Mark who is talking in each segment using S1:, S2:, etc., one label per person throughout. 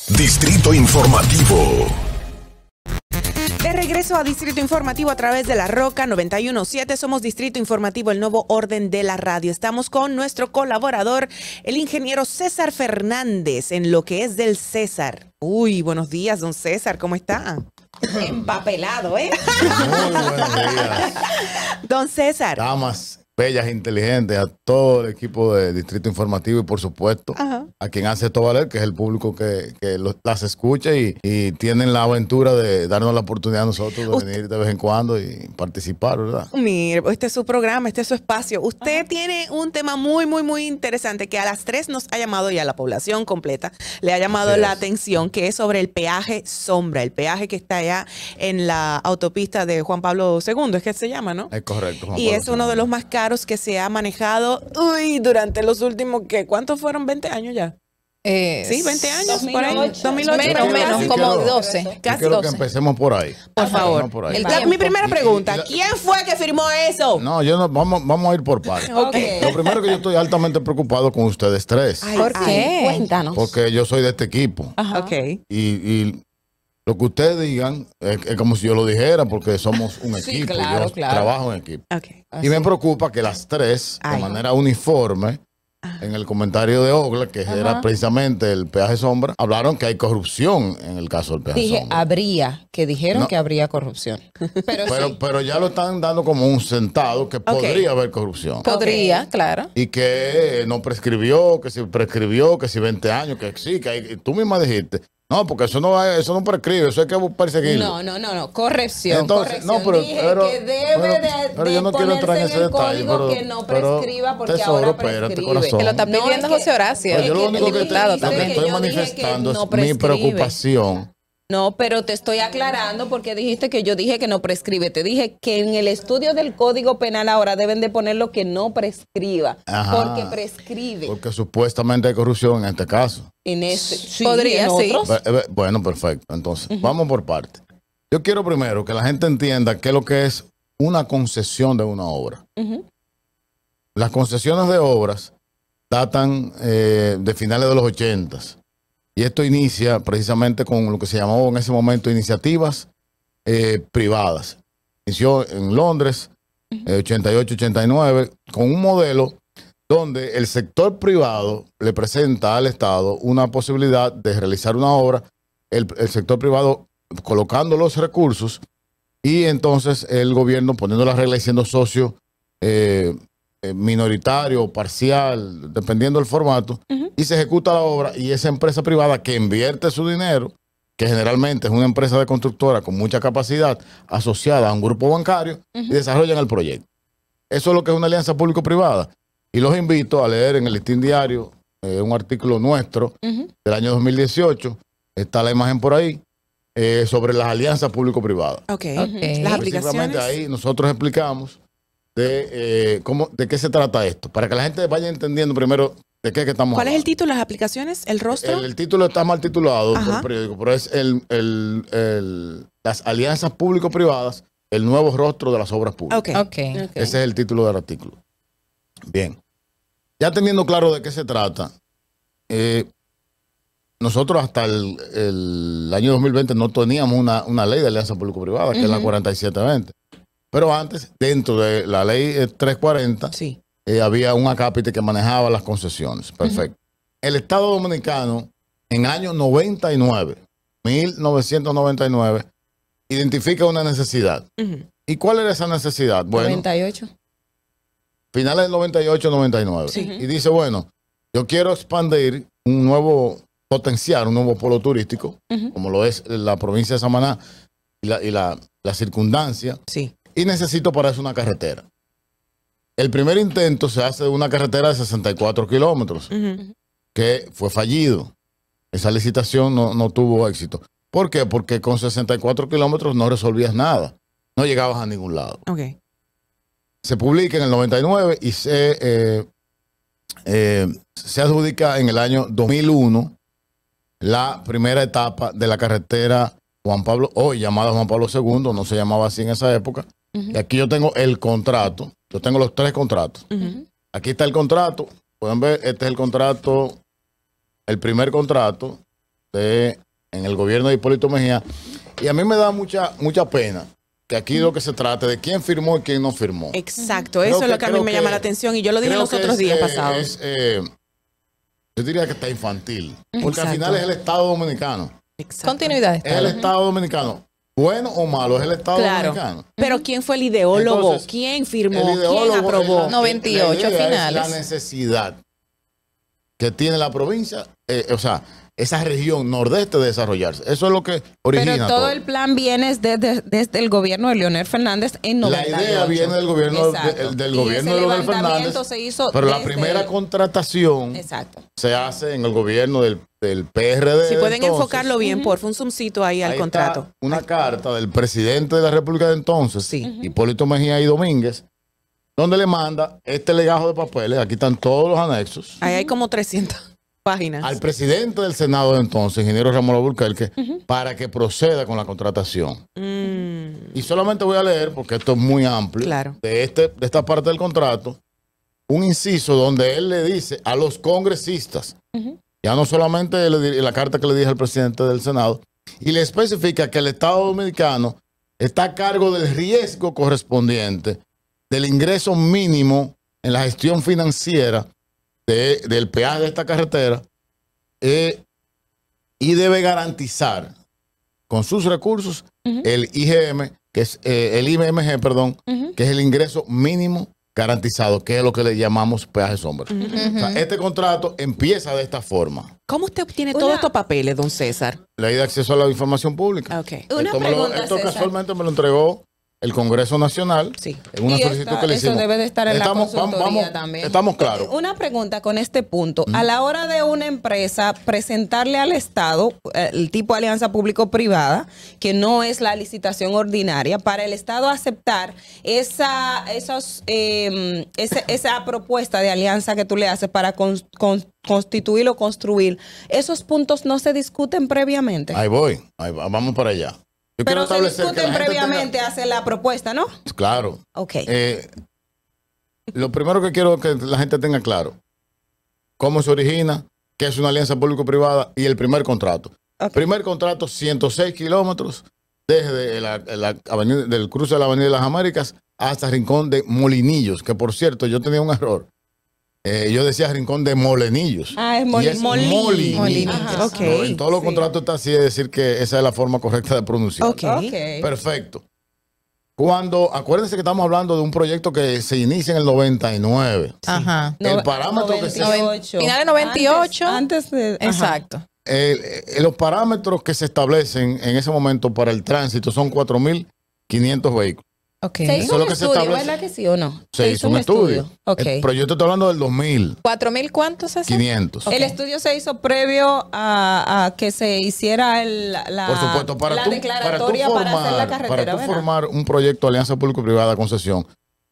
S1: Distrito Informativo.
S2: De regreso a Distrito Informativo a través de La Roca 91.7. Somos Distrito Informativo, el nuevo orden de la radio. Estamos con nuestro colaborador, el ingeniero César Fernández, en lo que es del César. Uy, buenos días, don César, ¿cómo está? Empapelado, ¿eh?
S3: Muy buenos días.
S2: Don César.
S3: Damas bellas, inteligentes, a todo el equipo de Distrito Informativo y por supuesto a quien hace esto valer, que es el público que las escucha y tienen la aventura de darnos la oportunidad a nosotros de venir de vez en cuando y participar, ¿verdad?
S2: Mire, este es su programa, este es su espacio. Usted tiene un tema muy interesante que a las 3 nos ha llamado y a la población completa le ha llamado la atención, que es sobre el peaje sombra, el peaje que está allá en la autopista de Juan Pablo II, es que se llama, ¿no?
S3: Es correcto.
S2: Y es uno de los más caros que se ha manejado durante los últimos, ¿cuántos fueron? ¿20 años ya? Sí, 20 años, 2008, por ahí. 2008,
S4: menos, como 12.
S3: Casi quiero 12. Que empecemos por ahí.
S2: Por favor. Mi primera pregunta, ¿quién fue que firmó eso?
S3: No, vamos a ir por partes.
S2: Okay.
S3: Lo primero que yo estoy altamente preocupado con ustedes tres.
S4: ¿Por qué?
S2: Cuéntanos.
S3: Porque yo soy de este equipo.
S2: Ajá. Okay.
S3: Y lo que ustedes digan es como si yo lo dijera, porque somos un equipo.
S4: Claro,
S3: yo trabajo en equipo.
S2: Okay.
S3: Y me preocupa que las tres, de manera uniforme, en el comentario de Ogla, que era precisamente el peaje sombra, hablaron que hay corrupción en el caso del peaje sombra.
S4: Dijeron que habría corrupción.
S3: Pero ya lo están dando como un sentado que podría haber corrupción.
S4: Podría, claro.
S3: Y que no prescribió, que si prescribió, que si 20 años, que sí, que hay, tú misma dijiste. No, porque eso no prescribe, eso hay que perseguirlo.
S4: No, corrección.
S3: Entonces,
S4: corrección. Pero
S3: yo no quiero entrar en ese detalle,
S4: que no prescriba porque ahora prescribe.
S3: Corazón.
S4: Que lo está pidiendo José Horacio.
S3: Yo lo único que estoy
S4: yo
S3: manifestando
S4: no
S3: es mi preocupación.
S4: No, pero te estoy aclarando porque dijiste que yo dije que no prescribe. Te dije que en el estudio del Código Penal ahora deben de poner lo que no prescriba. Porque prescribe.
S3: Porque supuestamente hay corrupción en este caso.
S4: En este. Sí,
S2: podría, sí.
S3: Bueno, perfecto. Entonces, vamos por partes. Yo quiero primero que la gente entienda qué es lo que es una concesión de una obra. Las concesiones de obras datan de finales de los 80s. Y esto inicia precisamente con lo que se llamó en ese momento iniciativas privadas. Inició en Londres, 88-89, con un modelo donde el sector privado le presenta al Estado una posibilidad de realizar una obra, el sector privado colocando los recursos y entonces el gobierno poniendo las reglas y siendo socio minoritario o parcial, dependiendo del formato, y se ejecuta la obra y esa empresa privada que invierte su dinero, que generalmente es una empresa de constructora con mucha capacidad asociada a un grupo bancario, y desarrollan el proyecto. Eso es lo que es una alianza público-privada. Y los invito a leer en el Listín Diario un artículo nuestro del año 2018, está la imagen por ahí, sobre las alianzas público-privadas.
S2: Las aplicaciones.
S3: Ahí nosotros explicamos de qué se trata esto, para que la gente vaya entendiendo primero de qué es que estamos
S2: ¿Cuál
S3: hablando.
S2: es el título? ¿Las aplicaciones? ¿El rostro?
S3: El título está mal titulado por el periódico, pero es las alianzas público-privadas, el nuevo rostro de las obras públicas. Ese es el título del artículo. Bien. Ya teniendo claro de qué se trata, nosotros hasta el año 2020 no teníamos una ley de alianza público-privada, que es la 4720. Pero antes, dentro de la ley 340, había un acápite que manejaba las concesiones. Perfecto. El Estado Dominicano, en el año 1999, identifica una necesidad. ¿Y cuál era esa necesidad? Bueno,
S4: 98.
S3: Finales del 98-99. Y dice, bueno, yo quiero expandir potenciar un nuevo polo turístico, como lo es la provincia de Samaná y la circundancia. Y necesito para eso una carretera. El primer intento se hace de una carretera de 64 kilómetros, que fue fallido. Esa licitación no tuvo éxito. ¿Por qué? Porque con 64 kilómetros no resolvías nada. No llegabas a ningún lado. Se publica en el 99 y se adjudica en el año 2001 la primera etapa de la carretera hoy llamada Juan Pablo II, no se llamaba así en esa época. Y aquí yo tengo el contrato, yo tengo los 3 contratos. Aquí está el contrato, pueden ver, este es el contrato, el primer contrato, en el gobierno de Hipólito Mejía. Y a mí me da mucha pena que aquí lo que se trate de quién firmó y quién no firmó.
S2: Exacto, eso es lo que a mí me llama la atención y yo lo dije los otros días pasados.
S3: Yo diría que está infantil, porque
S2: Exacto.
S3: al final es el Estado dominicano.
S2: Exacto.
S5: Continuidad.
S3: Es el Estado dominicano. Bueno o malo, es el Estado dominicano.
S2: Pero ¿quién fue el ideólogo?
S3: Entonces,
S2: ¿Quién firmó?
S3: el ideólogo
S2: ¿Quién aprobó?
S3: es
S5: 98
S3: la idea
S5: finales.
S3: Es la necesidad que tiene la provincia, o sea, esa región nordeste de desarrollarse. Eso es lo que origina
S4: Pero todo el plan viene desde el gobierno de Leonel Fernández en 98.
S3: La idea viene del gobierno del gobierno de Leonel Fernández.
S4: Se hizo
S3: pero la
S4: desde
S3: primera contratación
S4: Exacto.
S3: se hace en el gobierno del PRD.
S2: Si pueden
S3: entonces.
S2: enfocarlo bien, por un zoomcito ahí al
S3: Ahí
S2: contrato.
S3: está una carta del presidente de la República de entonces,
S2: Sí.
S3: Hipólito Mejía y Domínguez, donde le manda este legajo de papeles, aquí están todos los anexos,
S2: Ahí hay como 300 páginas.
S3: al presidente del Senado de entonces, ingeniero Ramón Alburquerque, para que proceda con la contratación. Y solamente voy a leer, porque esto es muy amplio,
S2: Claro.
S3: de esta parte del contrato, un inciso donde él le dice a los congresistas, ya no solamente la carta que le dije al presidente del Senado, y le especifica que el Estado dominicano está a cargo del riesgo correspondiente del ingreso mínimo en la gestión financiera del peaje de esta carretera y debe garantizar con sus recursos el IGM, que es el IMMG, perdón, que es el ingreso mínimo garantizado, que es lo que le llamamos peaje sombra. O sea, este contrato empieza de esta forma.
S2: ¿Cómo usted obtiene todos estos papeles, don César?
S3: Ley de acceso a la información pública.
S2: Ok.
S4: Una pregunta,
S3: esto
S4: César.
S3: casualmente me lo entregó el Congreso Nacional
S2: Sí.
S3: en una
S4: Y
S3: solicitud que le
S4: eso
S3: hicimos.
S4: debe de estar en la
S3: Estamos-
S4: consultoría también.
S3: Estamos claros.
S4: Una pregunta con este punto. A la hora de una empresa presentarle al Estado el tipo de alianza público-privada, que no es la licitación ordinaria, para el Estado aceptar esa propuesta de alianza que tú le haces para constituir o construir, ¿esos puntos no se discuten previamente?
S3: Ahí voy, vamos para allá. Yo
S4: Pero se
S3: que
S4: discuten
S3: la gente
S4: previamente, hace la propuesta, ¿no?
S3: Claro.
S4: Ok.
S3: Lo primero que quiero que la gente tenga claro, cómo se origina, qué es una alianza público-privada y el primer contrato.
S4: Ok.
S3: Primer contrato, 106 kilómetros desde del cruce de la Avenida de las Américas hasta Rincón de Molinillos, que por cierto, yo tenía un error. Yo decía Rincón de Molenillos.
S4: Ah, es
S3: Y
S4: Molinillos.
S3: Molinillos.
S2: Ajá, ok.
S3: No, en todos los
S4: Sí.
S3: contratos está así, es decir que esa es la forma correcta de pronunciar.
S2: Ok.
S4: Ok.
S3: Perfecto. Acuérdense que estamos hablando de un proyecto que se inicia en el 99.
S5: Ajá.
S3: El parámetro que se...
S4: 98.
S5: Finales 98.
S4: Antes de... ajá.
S5: Exacto.
S3: Los parámetros que se establecen en ese momento para el tránsito son 4.500 vehículos.
S5: Ok.
S4: Se
S3: Eso
S4: hizo
S3: es
S4: un
S3: lo que se
S4: estudio,
S3: establece.
S4: ¿verdad que sí o no?
S3: Se hizo un estudio.
S4: Ok.
S3: Pero yo te estoy hablando del 2.500.
S5: ¿4.000 cuántos es?
S4: El estudio se hizo previo a que se hiciera la
S3: Por supuesto,
S4: la declaratoria para hacer la carretera,
S3: para tú
S4: ¿verdad?
S3: formar un proyecto de alianza público-privada concesión,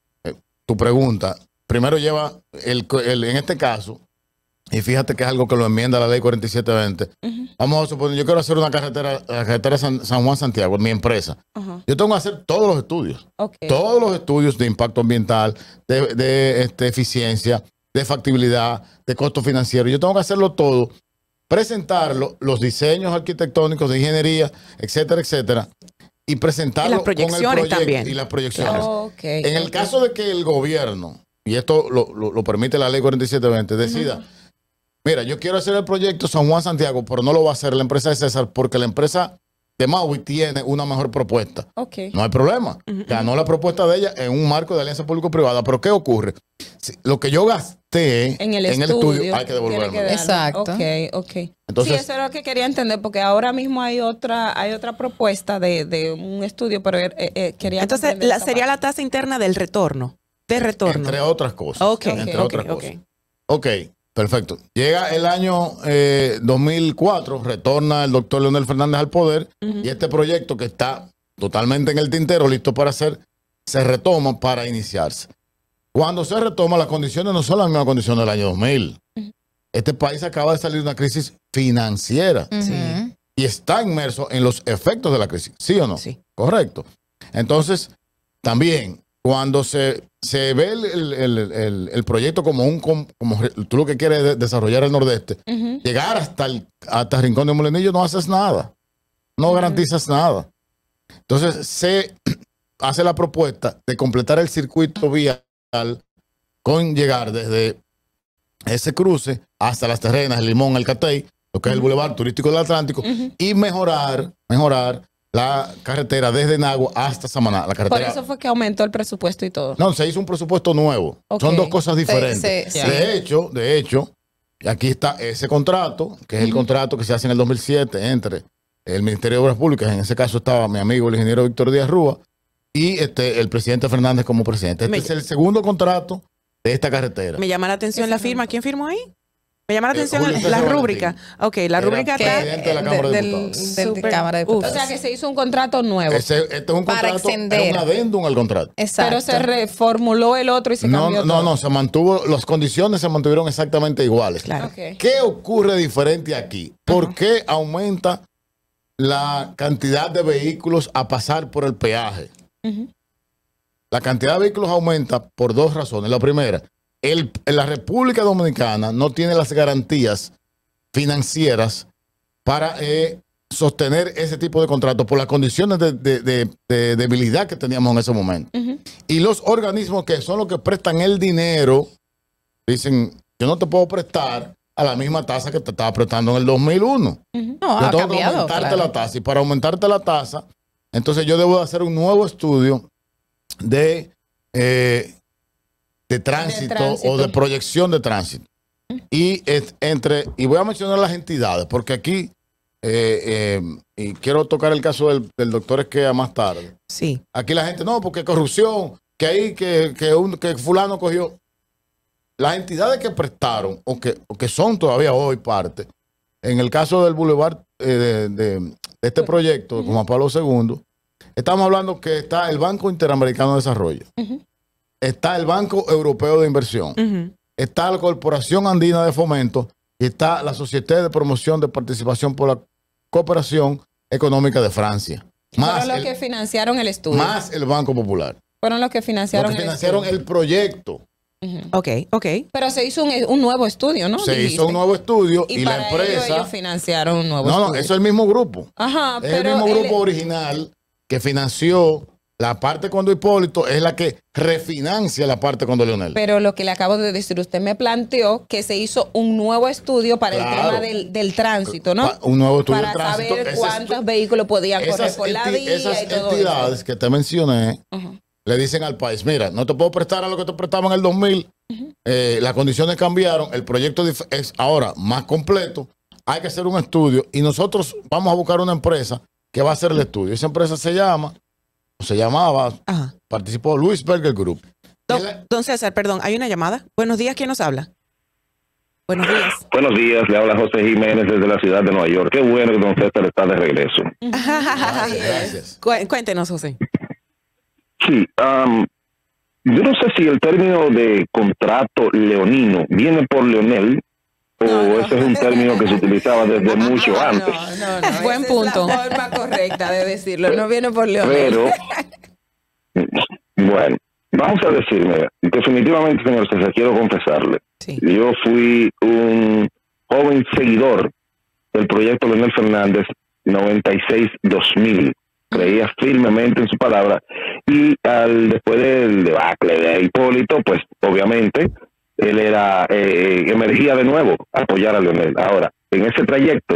S3: tu pregunta, primero lleva en este caso, y fíjate que es algo que lo enmienda la ley 4720. Vamos a suponer, yo quiero hacer una carretera, la carretera San Juan-Santiago, en mi empresa.
S4: Ajá.
S3: Yo tengo que hacer todos los estudios.
S4: Ok.
S3: Todos los estudios de impacto ambiental, de eficiencia, de factibilidad, de costo financiero. Yo tengo que hacerlo todo, presentarlo, los diseños arquitectónicos de ingeniería, etcétera, etcétera, y presentarlo
S2: Y las proyecciones
S3: con el proyecto
S2: también.
S3: y las proyecciones.
S4: Ok.
S3: En el caso de que el gobierno, y esto lo permite la ley 4720, decida, mira, yo quiero hacer el proyecto San Juan-Santiago, pero no lo va a hacer la empresa de César porque la empresa de Maui tiene una mejor propuesta.
S4: Ok.
S3: No hay problema. Ganó la propuesta de ella en un marco de alianza público-privada. Pero ¿qué ocurre? Lo que yo gasté
S4: En el estudio
S3: hay que devolverme.
S4: tiene que
S5: Exacto.
S4: Ok.
S3: Entonces-
S4: sí, eso era lo que quería entender, porque ahora mismo hay otra propuesta de un estudio, pero quería
S2: Entonces,
S4: comprender esa
S2: sería
S4: parte.
S2: la tasa interna del retorno. De retorno.
S3: Entre otras cosas.
S2: Ok,
S3: Entre
S2: ok,
S3: otras
S2: ok.
S3: cosas. Ok, perfecto. Llega el año 2004, retorna el doctor Leonel Fernández al poder y este proyecto que está totalmente en el tintero, listo para hacer, se retoma para iniciarse. Cuando se retoma, las condiciones no son las mismas condiciones del año 2000. Este país acaba de salir de una crisis financiera
S5: Ujú.
S3: y está inmerso en los efectos de la crisis. ¿Sí o no?
S2: Sí.
S3: Correcto. Entonces, también cuando se ve el proyecto como tú lo que quieres desarrollar el Nordeste, llegar hasta el Rincón de Molinillo no haces nada, no garantizas nada. Entonces se hace la propuesta de completar el circuito vial con llegar desde ese cruce hasta Las Terrenas, el Limón, el Catey, lo que es el Boulevard Turístico del Atlántico, y mejorar la carretera desde Nagua hasta Samaná. La carretera,
S4: por eso fue que aumentó el presupuesto y todo.
S3: no, se hizo un presupuesto nuevo.
S4: Okay.
S3: Son dos cosas diferentes.
S5: Sí.
S3: De hecho, aquí está ese contrato, que es el contrato que se hace en el 2007 entre el Ministerio de Obras Públicas, en ese caso estaba mi amigo el ingeniero Víctor Díaz Rúa, y el presidente Fernández como presidente. Este es el segundo contrato de esta carretera.
S2: Me llama la atención la firma. ¿Quién firmó ahí? Me llama la atención
S3: Julio
S2: la
S3: César
S2: rúbrica. Ok, la
S3: Era
S2: rúbrica está...
S3: presidente de la Cámara de Diputados.
S5: Del Cámara de Diputados.
S4: O sea que se hizo un contrato nuevo.
S3: Este es un
S5: Para
S3: contrato,
S5: extender.
S3: es un adendum al contrato.
S5: Exacto.
S4: Pero se reformuló el otro y se cambió todo.
S3: No, se mantuvo, las condiciones se mantuvieron exactamente iguales.
S2: Claro.
S4: Ok.
S3: ¿Qué ocurre diferente aquí? ¿Por qué aumenta la cantidad de vehículos a pasar por el peaje? La cantidad de vehículos aumenta por dos razones. La primera, la República Dominicana no tiene las garantías financieras para sostener ese tipo de contratos por las condiciones de debilidad que teníamos en ese momento. Y los organismos que son los que prestan el dinero dicen, yo no te puedo prestar a la misma tasa que te estaba prestando en el 2001.
S5: No,
S3: Yo
S5: ha
S3: tengo que
S5: cambiado.
S3: aumentarte
S5: Claro.
S3: la tasa. Y para aumentarte la tasa, entonces yo debo de hacer un nuevo estudio de tránsito o de proyección de tránsito. Y voy a mencionar las entidades, porque aquí, y quiero tocar el caso del doctor Esquea más tarde.
S2: Sí.
S3: Aquí la gente, no, porque corrupción, que ahí, que fulano cogió. Las entidades que prestaron, o que son todavía hoy parte, en el caso del Boulevard de este proyecto, de Juan Pablo II, estamos hablando que está el Banco Interamericano de Desarrollo, está el Banco Europeo de Inversión, está la Corporación Andina de Fomento y está la Sociedad de Promoción de Participación por la Cooperación Económica de Francia.
S4: Fueron los que financiaron el estudio.
S3: Más el Banco Popular.
S4: Fueron los que financiaron,
S3: el proyecto.
S2: Ok.
S4: Pero se hizo un nuevo estudio, ¿no?
S3: Se hizo un nuevo estudio y la
S4: para
S3: empresa...
S4: ellos financiaron un nuevo
S3: No,
S4: estudio.
S3: eso es el mismo grupo.
S4: Ajá,
S3: Es el mismo grupo original que financió la parte cuando Hipólito, es la que refinancia la parte cuando Leonel.
S4: Pero lo que le acabo de decir, usted me planteó que se hizo un nuevo estudio para
S3: Claro.
S4: el tema del tránsito, ¿no?
S3: Un nuevo estudio
S4: para
S3: de tránsito.
S4: saber cuántos vehículos podían correr por la vía
S3: esas
S4: y todo
S3: entidades
S4: eso.
S3: que te mencioné le dicen al país, mira, no te puedo prestar a lo que te prestaba en el 2000, las condiciones cambiaron, el proyecto es ahora más completo, hay que hacer un estudio y nosotros vamos a buscar una empresa que va a hacer el estudio. Esa empresa se llamaba, participó Luis Berger Group.
S2: Don César, perdón, hay una llamada. Buenos días, ¿quién nos habla? Buenos días.
S6: Buenos días, le habla José Jiménez desde la ciudad de Nueva York. Qué bueno que don César está de regreso.
S3: Gracias.
S2: Cuéntenos, José.
S6: Sí, yo no sé si el término de contrato leonino viene por Leonel o ese es un término que se utilizaba desde mucho antes.
S4: No.
S5: Buen
S4: Esa
S5: punto.
S4: Es la forma correcta de decirlo. No viene por Leonel.
S6: Pero, bueno, vamos a decirme, definitivamente, señor César, quiero confesarle.
S2: Sí.
S6: Yo fui un joven seguidor del proyecto Leonel Fernández 96-2000. Creía firmemente en su palabra y después del debacle de Hipólito, pues obviamente él emergía de nuevo a apoyar a Leonel. Ahora, en ese trayecto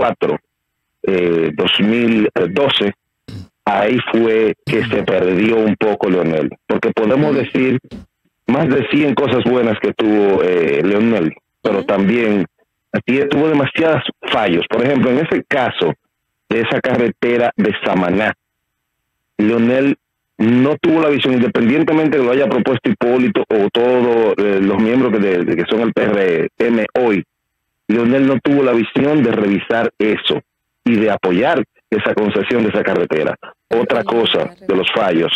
S6: 2004-2012, ahí fue que se perdió un poco Leonel, porque podemos decir más de 100 cosas buenas que tuvo Leonel, pero también tuvo demasiados fallos. Por ejemplo, en ese caso de esa carretera de Samaná, Leonel no tuvo la visión, independientemente de que lo haya propuesto Hipólito o todos los miembros que son el PRM hoy. Leonel no tuvo la visión de revisar eso y de apoyar esa concesión de esa carretera. Otra cosa de los fallos,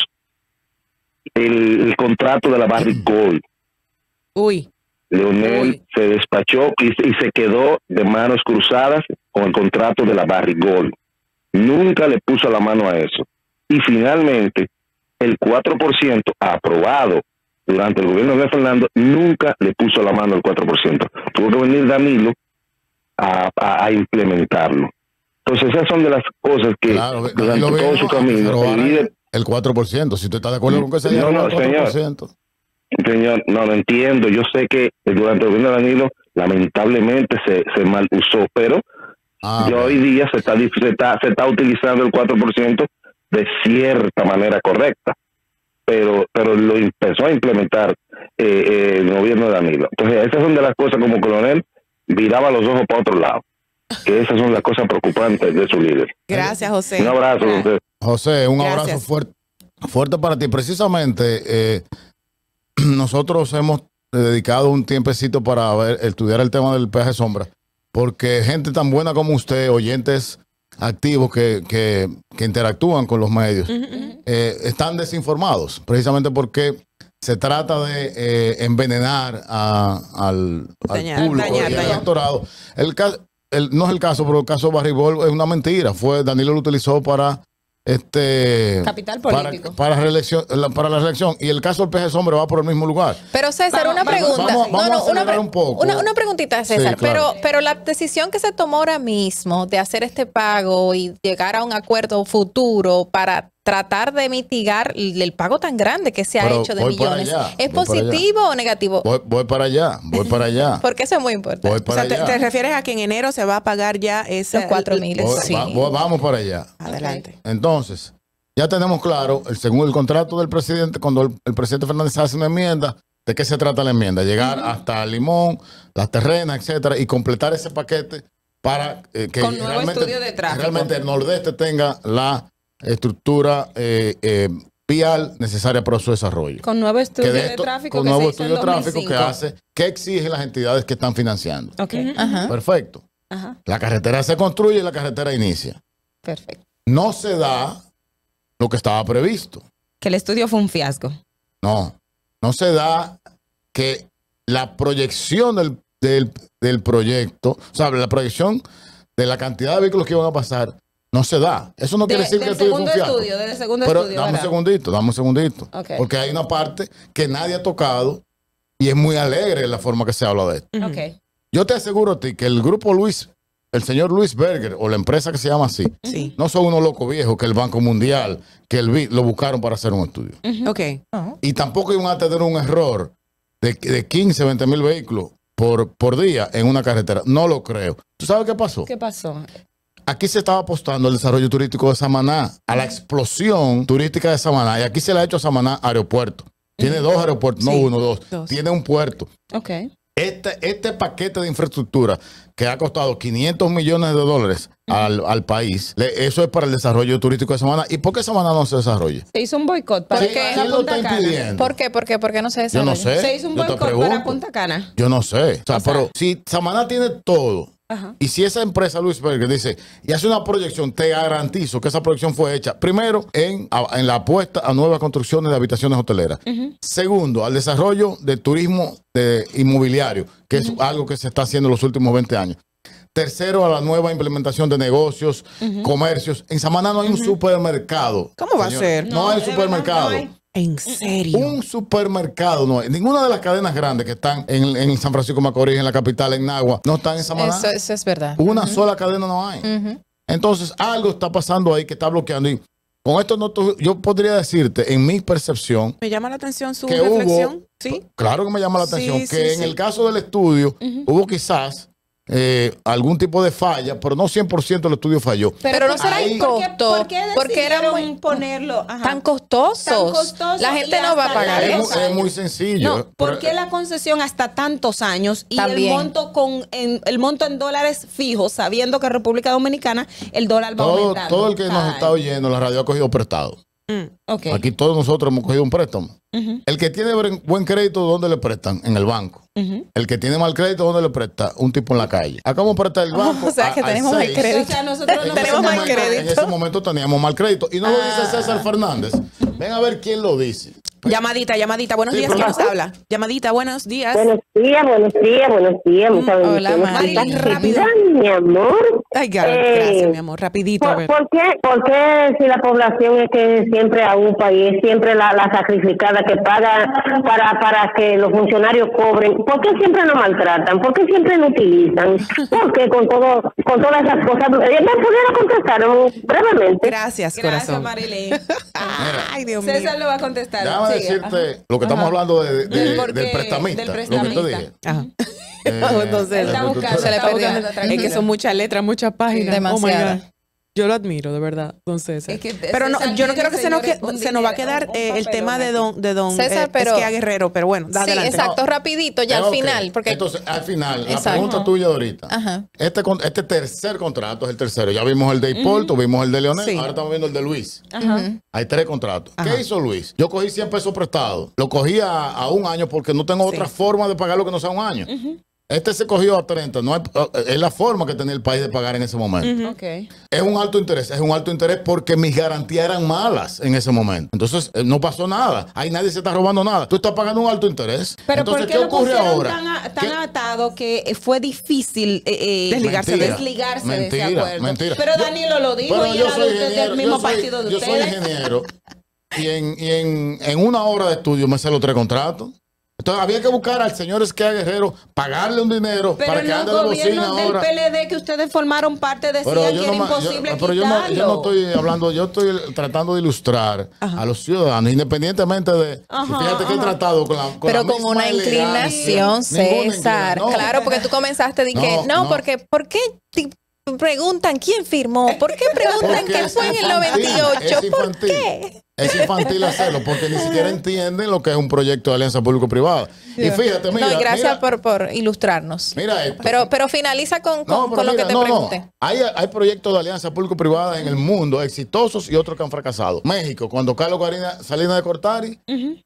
S6: el contrato de la Barrick Gold.
S2: Uy.
S6: Leonel se despachó y se quedó de manos cruzadas con el contrato de la Barrick Gold. Nunca le puso la mano a eso. Y finalmente, el 4% aprobado durante el gobierno de Fernando nunca le puso la mano al 4%. Tuvo que venir Danilo a implementarlo. Entonces esas son de las cosas que durante todo su camino
S3: el 4%, si usted está de acuerdo con que se diera el 4%.
S6: Señor, no lo entiendo. Yo sé que durante el gobierno de Danilo lamentablemente se mal usó, pero hoy día se está utilizando el 4% de cierta manera correcta, pero lo empezó a implementar el gobierno de Danilo. Entonces esas son de las cosas como coronel viraba los ojos para otro lado, que esas son las cosas preocupantes de su líder.
S2: Gracias, José.
S6: Un abrazo, José.
S3: José, un abrazo fuerte para ti. Precisamente nosotros hemos dedicado un tiempecito para estudiar el tema del peaje sombra, porque gente tan buena como usted, oyentes activos que interactúan con los medios, están desinformados, precisamente porque se trata de envenenar al público y al electorado. No es el caso, pero el caso Barribol es una mentira. Danilo lo utilizó para
S4: capital político
S3: para la reelección, y el caso del peaje sombra va por el mismo lugar.
S5: Pero César, una pregunta.
S2: Una
S5: preguntita, César.
S3: Sí, claro.
S5: Pero la decisión que se tomó ahora mismo de hacer este pago y llegar a un acuerdo futuro para tratar de mitigar el pago tan grande que se ha hecho de millones, ¿es positivo o negativo?
S3: Voy para allá.
S5: Porque eso es muy importante.
S2: O sea, ¿te refieres a que en enero se va a pagar ya ese
S5: 4.000?
S2: Sí.
S3: Vamos para allá.
S2: Adelante.
S3: Entonces, ya tenemos claro, según el contrato del presidente, cuando el presidente Fernández hace una enmienda, ¿de qué se trata la enmienda? Llegar hasta Limón, Las Terrenas, etcétera, y completar ese paquete para que
S4: con nuevo estudio de tráfico.
S3: Realmente el Nordeste tenga la estructura vial necesaria para su desarrollo.
S4: Con nuevo estudio de tráfico.
S3: Con nuevo estudio de tráfico que exige las entidades que están financiando. Perfecto. La carretera se construye y la carretera inicia.
S4: Perfecto.
S3: No se da lo que estaba previsto.
S4: Que el estudio fue un fiasco.
S3: No se da que la proyección del proyecto, o sea, la proyección de la cantidad de vehículos que iban a pasar, no se da. Eso no quiere decir que el estudio fue un fiasco.
S4: Del segundo
S3: Pero
S4: estudio,
S3: dame un segundito.
S4: Okay.
S3: Porque hay una parte que nadie ha tocado y es muy alegre la forma que se habla de esto.
S4: Okay.
S3: Yo te aseguro a ti que el grupo el señor Luis Berger, o la empresa que se llama así, no son unos locos viejos que el Banco Mundial, que el BID, lo buscaron para hacer un estudio. Y tampoco iban a tener un error de 15, 20 mil vehículos por día en una carretera. No lo creo. ¿Tú sabes qué pasó?
S4: ¿Qué pasó?
S3: Aquí se estaba apostando al desarrollo turístico de Samaná, a la explosión turística de Samaná. Y aquí se le ha hecho a Samaná aeropuerto. Tiene 2 aeropuertos, no 1, 2. Tiene un puerto.
S4: Okay.
S3: Este paquete de infraestructura que ha costado $500 millones al país, eso es para el desarrollo turístico de Samaná. ¿Y por qué Samaná no se desarrolla?
S4: Se hizo un boicot para
S3: ¿Quién lo está impidiendo?
S5: ¿Por qué? ¿Por qué no se desarrolla?
S3: Yo no sé.
S4: Se hizo un boicot para Punta Cana.
S3: Yo no sé. Pero si Samaná tiene todo, y si esa empresa Luis Berger dice y hace una proyección, te garantizo que esa proyección fue hecha primero en la apuesta a nuevas construcciones de habitaciones hoteleras. Segundo, al desarrollo de turismo inmobiliario, que es algo que se está haciendo en los últimos 20 años. Tercero, a la nueva implementación de negocios, comercios. En Samaná no hay un supermercado.
S2: ¿Cómo va a ser?
S3: No hay supermercado.
S2: ¿En serio?
S3: Un supermercado no hay. Ninguna de las cadenas grandes que están en San Francisco de Macorís, en la capital, en Nagua, no están en Samaná.
S5: Eso es verdad.
S3: Una sola cadena no hay. Entonces, algo está pasando ahí que está bloqueando. Y con esto yo podría decirte, en mi percepción,
S2: me llama la atención su
S3: que
S2: reflexión. ¿Sí?
S3: Claro que me llama la atención,
S2: Sí,
S3: en el caso del estudio, hubo quizás algún tipo de falla, pero no 100% el estudio falló.
S5: Pero no será incosto.
S4: Porque era muy ponerlo
S5: tan costosos. La gente no va a pagar eso.
S3: Es muy sencillo.
S4: No, ¿por qué la concesión hasta tantos años y
S5: también
S4: el monto en dólares fijos, sabiendo que en República Dominicana el dólar va aumentando?
S3: Todo el que nos está oyendo, la radio ha cogido prestado.
S4: Okay.
S3: Aquí todos nosotros hemos cogido un préstamo. El que tiene buen crédito, ¿dónde le prestan? En el banco. El que tiene mal crédito, ¿dónde le presta? Un tipo en la calle. ¿A cómo presta el banco?
S5: O sea, que tenemos mal crédito.
S4: O sea, nosotros no
S5: tenemos mal crédito.
S3: En ese momento teníamos mal crédito. Y no lo dice César Fernández. Ven a ver quién lo dice.
S2: Llamadita. Buenos días, ¿quién nos habla? Llamadita, buenos días.
S7: Buenos días. Muchas bendiciones.
S5: Hola, Mari.
S7: Rápido. Mi amor,
S2: Ay, gracias, mi amor. Rapidito.
S7: ¿Por qué si la población es que siempre aúpa y es siempre la sacrificada que paga para que los funcionarios cobren? ¿Por qué siempre nos maltratan? ¿Por qué siempre nos utilizan? ¿Por qué con todas esas cosas? ¿Me pudiera contestar brevemente?
S2: Gracias, corazón.
S4: Gracias, Marilyn.
S2: Ay, Dios mío.
S4: César lo va a contestar.
S3: Déjame decirte lo que estamos hablando del prestamista. Lo que te dije.
S2: Ajá. Entonces, es que son muchas letras, muchas páginas.
S5: Demasiadas.
S2: Yo lo admiro, de verdad, don César.
S4: Es que
S2: pero no, yo no quiero que se nos va a quedar el tema de don
S5: César, pero
S2: Esquia Guerrero, pero bueno,
S5: sí,
S2: adelante.
S5: Exacto, rapidito, ya al final. Porque...
S3: Entonces, al final,
S5: Exacto.
S3: la pregunta tuya de ahorita.
S5: Ajá.
S3: Este tercer contrato es el tercero. Ya vimos el de Hipólito, vimos el de Leonel, ahora estamos viendo el de Luis. Hay 3 contratos. ¿Qué hizo Luis? Yo cogí 100 pesos prestados. Lo cogí a un año porque no tengo otra forma de pagarlo que no sea un año. Este se cogió a 30, es la forma que tenía el país de pagar en ese momento. Es un alto interés porque mis garantías eran malas en ese momento. Entonces, no pasó nada. Ahí nadie se está robando nada. Tú estás pagando un alto interés.
S4: Pero
S3: entonces,
S4: ¿por qué ocurre ahora? Tan atado que fue difícil desligarse de ese acuerdo.
S3: Mentira.
S4: Pero Danilo lo dijo y era del mismo partido de ustedes.
S3: Yo soy ingeniero y en una hora de estudio me sé los 3 contratos. Entonces había que buscar al señor Esquia Guerrero, pagarle un dinero
S4: pero
S3: para que ande de bocina ahora.
S4: Pero el PLD que ustedes formaron parte decía que era imposible quitarlo.
S3: Yo no estoy hablando, yo estoy tratando de ilustrar a los ciudadanos, independientemente de... Fíjate que he tratado con la
S5: pero con una inclinación, César. No, claro, porque tú comenzaste de que... No, porque... ¿Por qué preguntan quién firmó? ¿Por qué preguntan qué fue en el 98? ¿Por qué?
S3: Es infantil hacerlo porque ni siquiera entienden lo que es un proyecto de alianza público-privada. Y fíjate, mira.
S5: No, y gracias por ilustrarnos.
S3: Mira esto.
S5: Pero finaliza con lo que te pregunté.
S3: Hay proyectos de alianza público-privada en el mundo exitosos y otros que han fracasado. México, cuando Carlos Salinas de Gortari,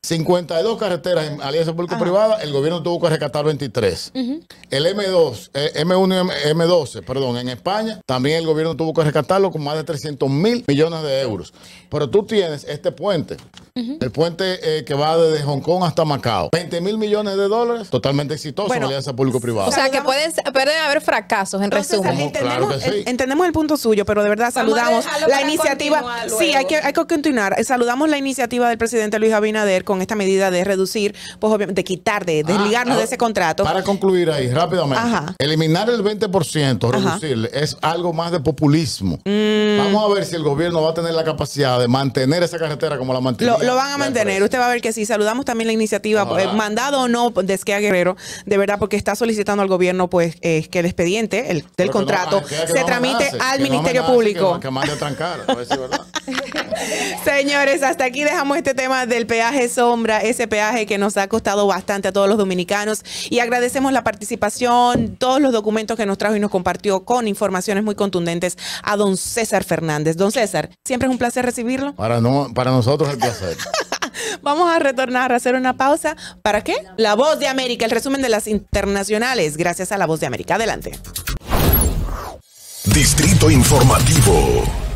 S3: 52 carreteras en alianza público-privada, el gobierno tuvo que rescatar 23. El M1 y M12, perdón, en España, también el gobierno tuvo que rescatarlo con más de 300.000 millones de euros. Pero tú tienes este puente, el puente que va desde Hong Kong hasta Macao, 20.000 millones de dólares, totalmente exitoso en alianza público-privada.
S5: O sea, que pueden haber fracasos, en resumen.
S3: Claro que sí.
S2: Entendemos el punto suyo, pero de verdad saludamos la iniciativa. Sí, hay que continuar. Saludamos la iniciativa del presidente Luis Abinader con esta medida de reducir, pues obviamente, de quitar, de desligarnos de ese contrato.
S3: Para concluir ahí, rápidamente. Eliminar el 20%, reducirle, es algo más de populismo. Vamos a ver si el gobierno va a tener la capacidad de mantener esa carretera como la mantiene.
S2: Lo van a mantener. Usted va a ver que sí. Saludamos también la iniciativa, mandado o no, de Esquia Guerrero, de verdad, porque está solicitando al gobierno pues que el expediente del contrato se tramite al Ministerio Público.
S3: Que mande a trancar, a ver si es verdad.
S2: Señores, hasta aquí dejamos este tema del peaje sombra, ese peaje que nos ha costado bastante a todos los dominicanos, y agradecemos la participación, todos los documentos que nos trajo y nos compartió con informaciones muy contundentes a don César Fernández. Don César, siempre es un placer recibirlo.
S3: Para nosotros es el placer.
S2: Vamos a retornar a hacer una pausa. ¿Para qué? La Voz de América, el resumen de las internacionales, gracias a La Voz de América. Adelante.
S1: Distrito Informativo.